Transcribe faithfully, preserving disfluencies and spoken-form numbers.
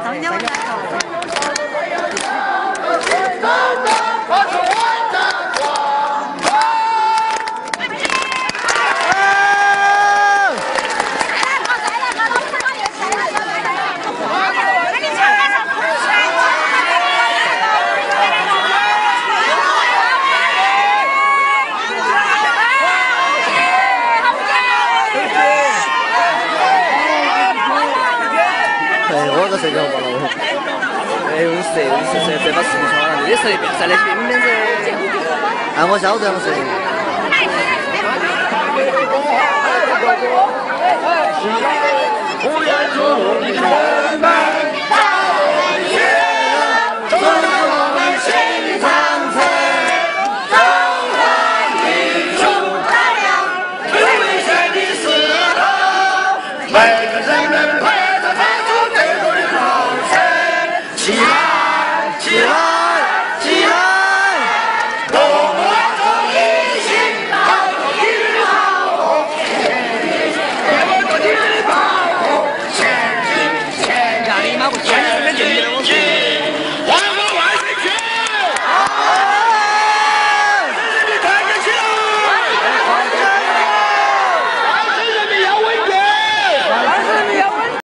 当年我家我个设计好不了，哎，用色，用色色，再把视频传上去，你设计变晒的边边噻。哎，我晓得，我设计。